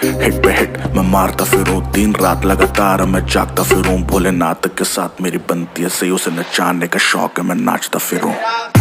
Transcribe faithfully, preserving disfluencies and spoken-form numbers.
Hit पे hit मैं मारता फिरूं, दिन रात लगातार मैं जागता फिरूं। भोलेनाथ के साथ मेरी बनती है सही, उसे नचाने का शौक है मैं नाचता फिरूं।